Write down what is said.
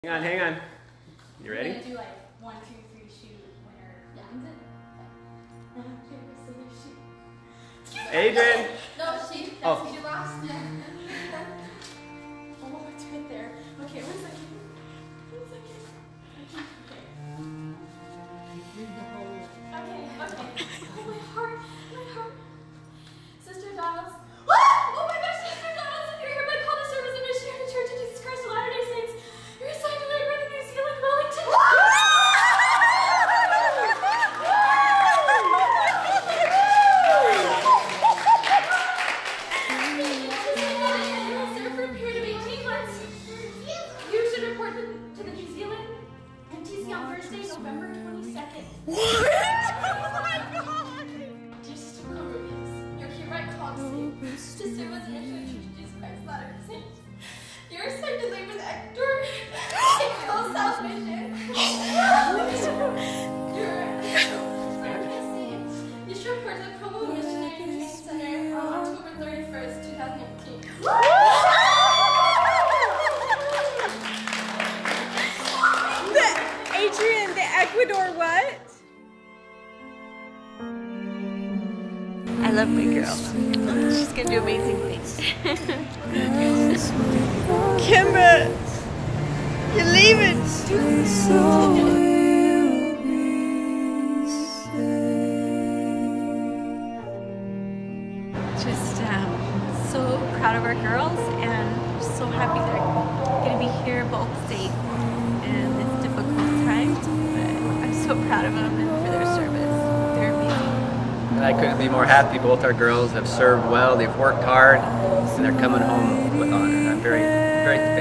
Hang on, hang on. You ready? We're gonna do like 1, 2, 3, shoot, winner. Yeah, that's it. Adrian! No, she. That's Oh. she lost. Oh, it's right there. Okay, 1 second. 1 second. Okay. Oh, my heart. Sister Donald's. Oh my gosh, Sister Donald's, if you're hereby called to serve as a missionary to Church of Jesus Christ of Latter-day Saints, you're assigned to labor in the New Zealand Wellington. You'll serve for a period of 18 months. You should report to the New Zealand MTC on Thursday, November 22nd. Dear Sister Cornelius, you're hereby called to serve as a missionary to Church of Jesus Christ of Latter-day Saints. You're assigned to labor with Ecuador in Pearl South Mission. You should report to the Provo Missionary Training Center on October 31st, 2019. Adrian, the Ecuador what? I love my girl. She's gonna do amazing things. Kimber, you're leaving. Just so proud of our girls and so happy they're gonna be here both safe in this difficult time. But I'm so proud of them and for their service. They're amazing. And I couldn't be more happy. Both our girls have served well, they've worked hard, and they're coming home with honor. I'm very, very thankful.